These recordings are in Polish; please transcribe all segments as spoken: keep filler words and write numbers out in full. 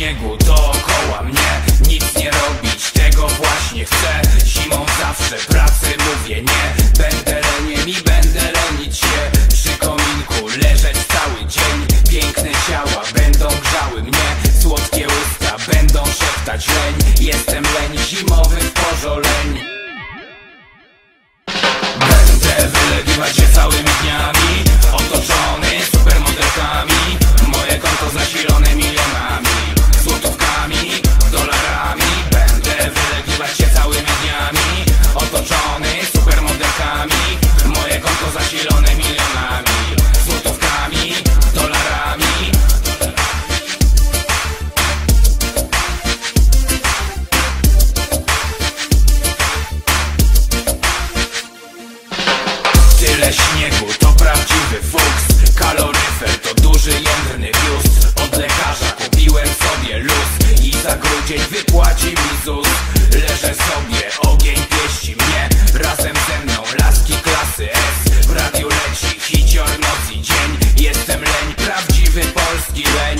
śniegu dookoła mnie, nic nie robić, tego właśnie chcę. Zimą zawsze pracy mówię nie, będę leniem i będę lenić się. Przy kominku leżeć cały dzień, piękne ciała będą grzały mnie, słodkie usta będą szeptać leń. Jestem leń, zimowy pożoleń. Będę wylegiwać się całymi dniami, otoczony supermodelkami. Moje konto zasilone milionami, złotówkami, dolarami. Będę wylegiwać się całymi dniami, otoczony supermodelkami. Moje konto zasilone milionami, złotówkami, dolarami. Tyle śniegu to prawdziwy fuks, kaloryfer to duży jędrny biust. Od lekarza kupiłem sobie luz i za grudzień wypłaci mi ZUS. Leżę sobie, ogień pieści mnie, razem ze mną laski klasy S. W radiu leci hicior noc i dzień, jestem leń, prawdziwy polski leń.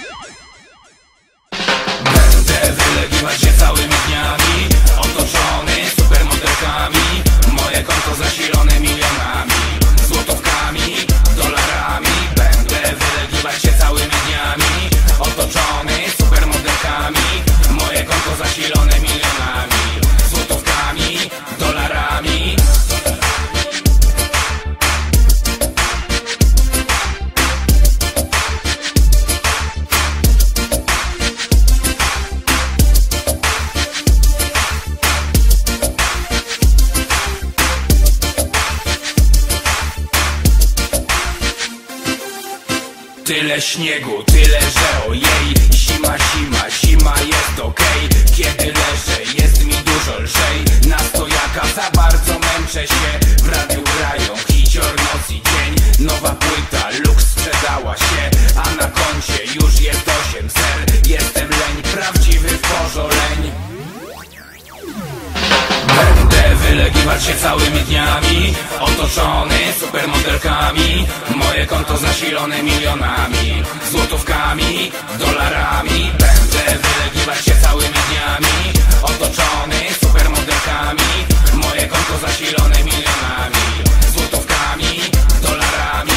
Będę wylegiwać się całymi dniami, otoczony supermodelkami. Moje konto zasilone milionami, złotówkami, dolarami. Będę wylegiwać się całymi dniami, otoczony supermodelkami. Moje konto zasilone milionami, złotówkami, dolarami. Tyle śniegu, tyle, że ojej. Zima, zima, zima jest okej. Kiedy leżę, jest mi dużo lżej. Na stojaka za bardzo męczę się. W radiu grają hicior noc i dzień. Nowa płyta, luks sprzedała się, a na koncie już jest osiem zer. Jestem leń, prawdziwy pożoleń. Będę wylegiwać się całymi dniami, otoczony supermodelkami. Moje konto zasilone milionami, złotówkami, dolarami. Będę wylegiwać się całymi dniami, otoczony supermodelkami. Moje konto zasilone milionami, złotówkami, dolarami.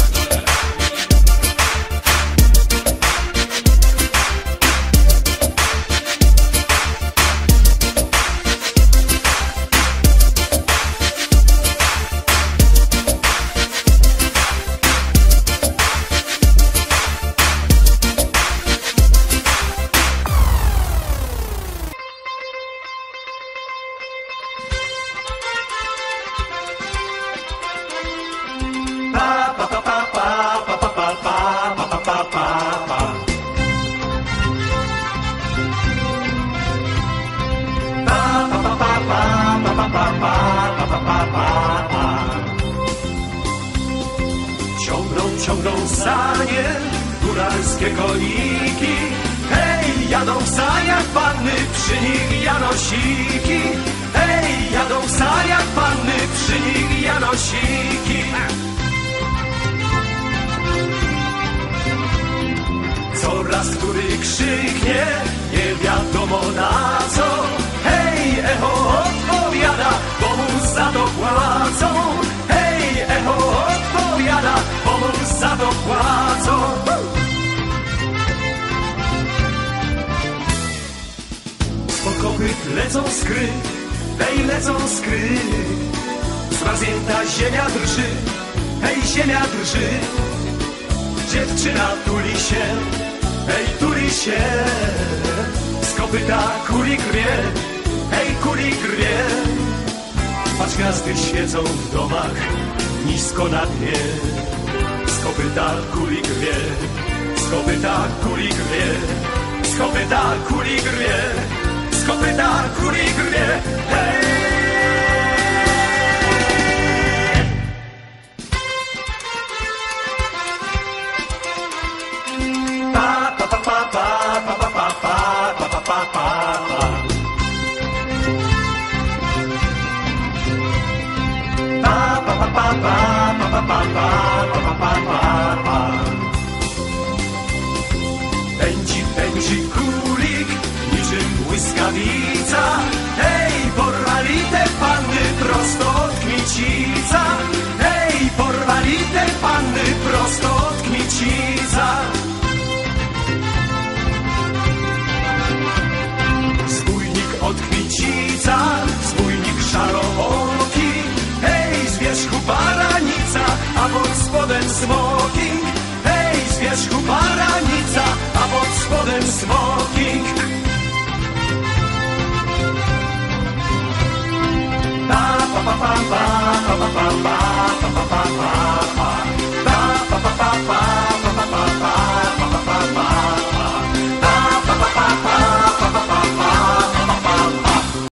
Ciągną, ciągną sanie góralskie koniki. Hej, jadą w saniach panny, przy nich janosiki. Hej, jadą w saniach panny, przy nich janosiki. Coraz który krzyknie, nie wiadomo na co. Hej, echo odpowiada, bo mu za to płacą. Hej, echo odpowiada, bo mu za to płacą. Z kopyt lecą skry, hej, lecą skry. Zmarznięta ziemia drży, hej, ziemia drży. Dziewczyna tuli się, hej, tuli się. Z kopyta kuli krwie, hej, kuli krwie. Patrz, gwiazdy świecą w domach, nisko nad nie. Z kopyta kuli krwie, z kopyta kuli krwie. Z kopyta kuli krwie, z kopyta kuli krwie, hej. Pędzi, pędzi smoking. Pa pa pa pa pa pa pa pa pa.